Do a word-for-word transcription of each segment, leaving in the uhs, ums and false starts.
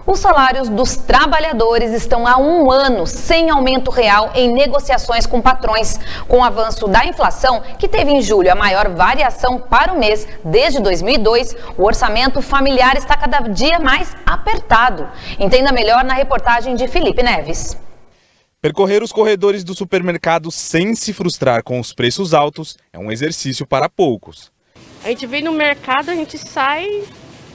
Os salários dos trabalhadores estão há um ano sem aumento real em negociações com patrões. Com o avanço da inflação, que teve em julho a maior variação para o mês desde dois mil e dois, o orçamento familiar está cada dia mais apertado. Entenda melhor na reportagem de Felipe Neves. Percorrer os corredores do supermercado sem se frustrar com os preços altos é um exercício para poucos. A gente vem no mercado, a gente sai...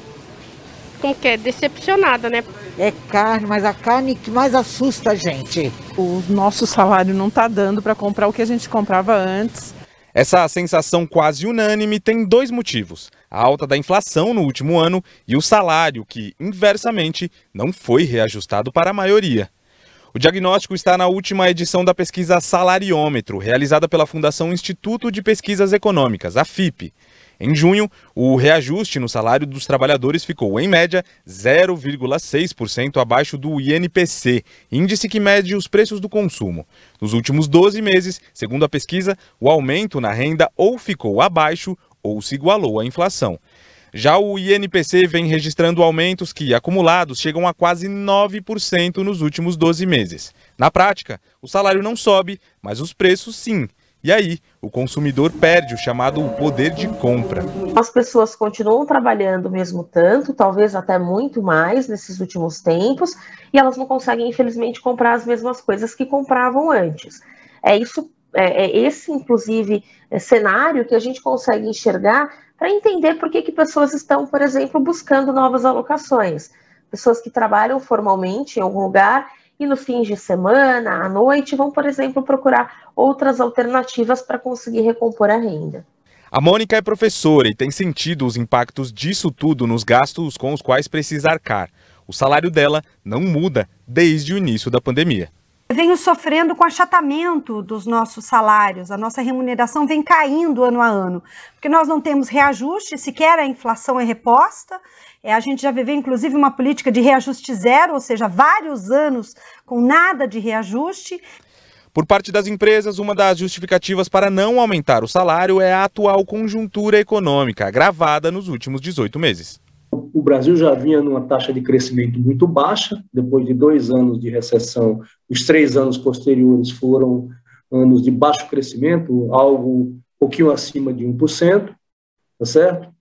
como que é, decepcionada, né? É carne, mas a carne que mais assusta a gente. O nosso salário não está dando para comprar o que a gente comprava antes. Essa sensação quase unânime tem dois motivos: a alta da inflação no último ano e o salário, que, inversamente, não foi reajustado para a maioria. O diagnóstico está na última edição da pesquisa Salariômetro, realizada pela Fundação Instituto de Pesquisas Econômicas, a F I P. Em junho, o reajuste no salário dos trabalhadores ficou, em média, zero vírgula seis por cento abaixo do I N P C, índice que mede os preços do consumo. Nos últimos doze meses, segundo a pesquisa, o aumento na renda ou ficou abaixo ou se igualou à inflação. Já o I N P C vem registrando aumentos que, acumulados, chegam a quase nove por cento nos últimos doze meses. Na prática, o salário não sobe, mas os preços sim. E aí, o consumidor perde o chamado poder de compra. As pessoas continuam trabalhando mesmo tanto, talvez até muito mais nesses últimos tempos, e elas não conseguem, infelizmente, comprar as mesmas coisas que compravam antes. É isso, é, é esse, inclusive, é cenário que a gente consegue enxergar para entender por que que pessoas estão, por exemplo, buscando novas alocações. Pessoas que trabalham formalmente em algum lugar e no fim de semana, à noite, vão, por exemplo, procurar outras alternativas para conseguir recompor a renda. A Mônica é professora e tem sentido os impactos disso tudo nos gastos com os quais precisa arcar. O salário dela não muda desde o início da pandemia. Eu venho sofrendo com achatamento dos nossos salários, a nossa remuneração vem caindo ano a ano, porque nós não temos reajuste, sequer a inflação é reposta, é, a gente já viveu inclusive uma política de reajuste zero, ou seja, vários anos com nada de reajuste. Por parte das empresas, uma das justificativas para não aumentar o salário é a atual conjuntura econômica, agravada nos últimos dezoito meses. O Brasil já vinha numa taxa de crescimento muito baixa, depois de dois anos de recessão, os três anos posteriores foram anos de baixo crescimento, algo um pouquinho acima de um por cento, tá certo?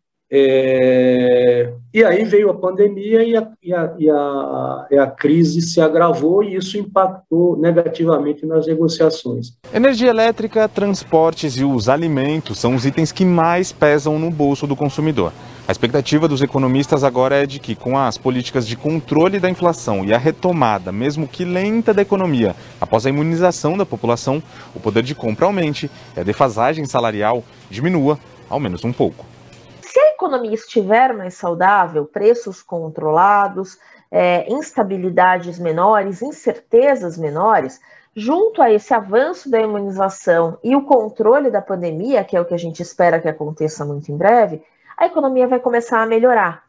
É... E aí veio a pandemia e a, e, a, e, a, e a crise se agravou e isso impactou negativamente nas negociações. Energia elétrica, transportes e os alimentos são os itens que mais pesam no bolso do consumidor. A expectativa dos economistas agora é de que, com as políticas de controle da inflação e a retomada, mesmo que lenta, da economia, após a imunização da população, o poder de compra aumente e a defasagem salarial diminua, ao menos um pouco. Se a economia estiver mais saudável, preços controlados, é, instabilidades menores, incertezas menores, junto a esse avanço da imunização e o controle da pandemia, que é o que a gente espera que aconteça muito em breve, a economia vai começar a melhorar.